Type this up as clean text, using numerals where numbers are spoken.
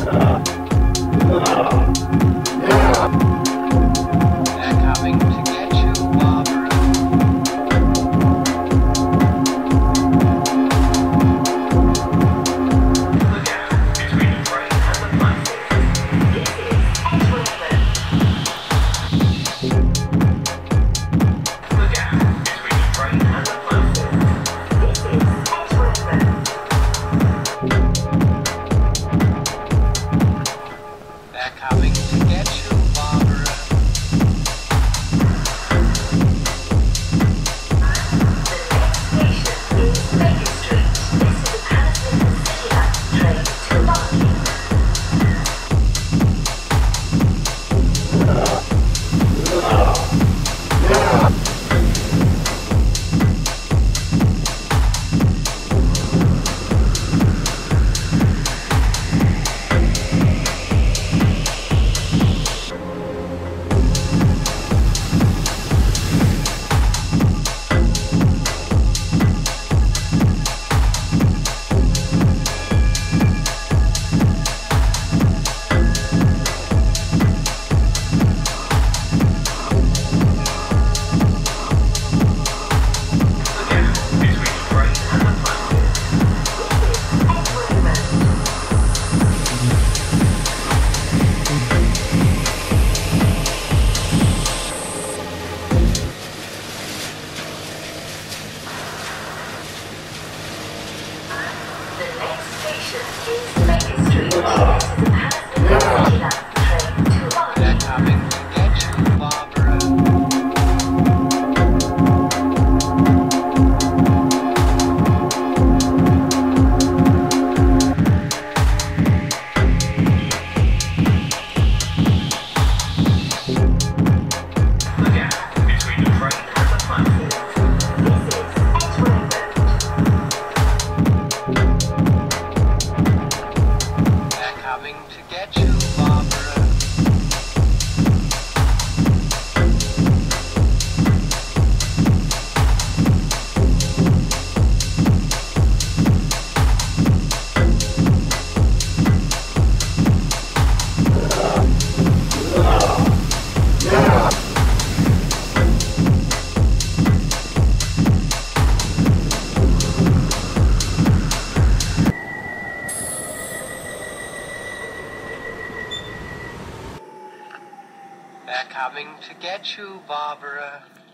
coming to get you, Barbara. Look out between the train and the platform. This is X-Raven. Look out between the train and the platform. This is X-Raven. They're coming to get you, Barbara. The next station is Baker Street. This is the Hammersmith City Line train to Barking. Look out between the train and the platform. This is X-Raven. The next station is Baker Street. This is the Hammersmith City Line train to Barking. They're coming to get you, Barbara. Look out between the train and the platform. This is X-Raven. They're coming to get you, Barbara. They're coming to get you, Barbara.